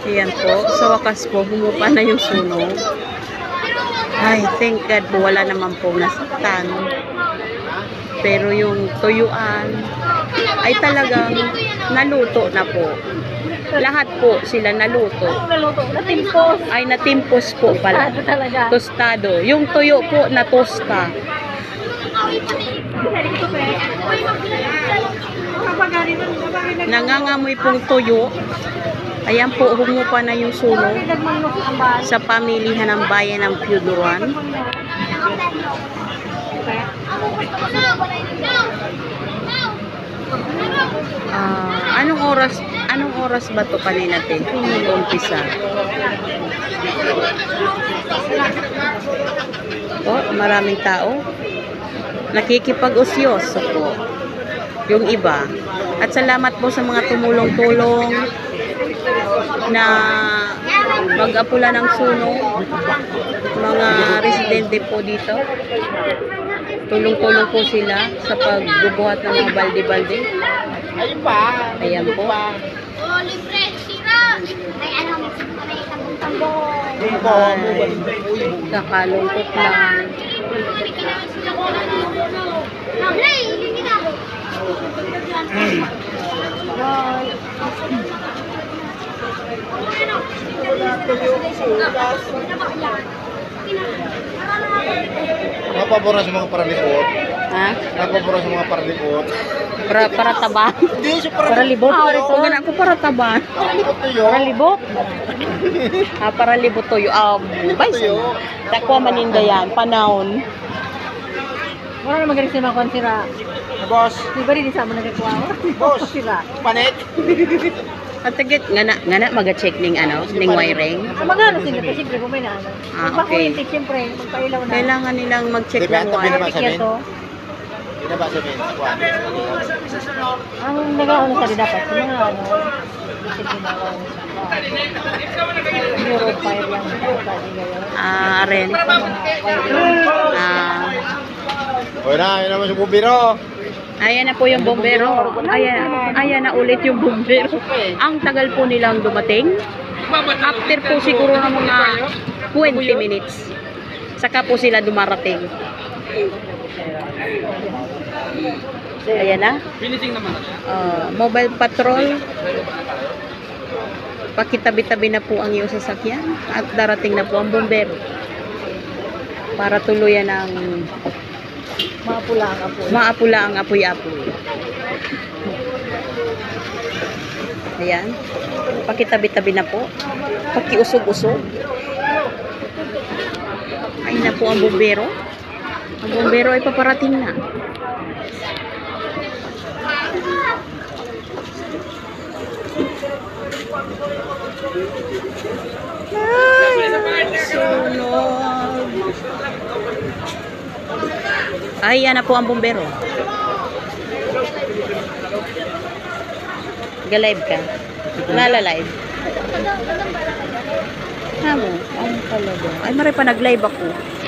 Ayan po. Sa wakas po, humupa na yung sunog. Ay, thank God po, wala naman po nasaktan. Pero yung tuyuan ay talagang naluto na po. Lahat po sila naluto. Natimpos. Ay, natimpos po pala. Talaga. Tostado. Yung tuyo po na tosta. Nangangamoy pong tuyo. Ayan po, humupa na yung sunog sa pamilihan ng bayan ng Piuduran. Anong oras ba to kanina te? Umpisa. Oh, maraming tao. Nakikipag-usyoso po yung iba. At salamat po sa mga tumulong-tulong na mag-apula ng sunog. Mga residente po dito. Tulong-tulong po sila sa pagbubuhat ng mga balde-balde. Ayan po. Oh, libre, sira. Ay, ano, may isang tambong. Ay, kakalungkot lang. Nablay, hindi na. Napabora sa mga paralipot. Ha? Napabora sa mga paralipot. Para taban. Hindi, sa Para paralipot. libot. Kung ako para taban. Paralipot to yun. Para libot. Para libot toyo. Bayso. Takwa maninda yan. Panahon. Wala na magaling sila kung sira. Boss, Di ba rin isa mo nagkakuha? Boss. Sira. panit. At tagit, ngana maga-check ning ning wiring. Magano sila kasi siyempre kung may na. Okay. Magpakulintik siyempre. Magpailaw na. Kailangan nilang mag-check Diba, ng tabi naman wiring. sa Tikyan to. Hindi na ba sabihin? Kuhan. Ang nag-ano sa dapat. Sa mga ano. Isip nila ako. Euro 5 lang. Ren. O na, yun naman sa bubiro. Ayan na po yung bombero. Ayan na ulit yung bombero. Ang tagal po nilang dumating. After po siguro ng mga 20 minutes. Saka po sila dumarating. Ayan na. Mobile patrol. Pakitabi-tabi na po ang iyong sasakyan. At darating na po ang bombero. Para tuluyan ng Maapula ang apoy. maapula ang apoy-apoy. Ayan. Pakitabi-tabi na po. Pakiusog-usog. Ay na po ang bombero. Ang bombero ay paparating na. Sunog. Ay, yan na po ang bombero. Ga-live ka? Nala-live? Ano? Ang talaga. Ay, maray pa nag-live ako.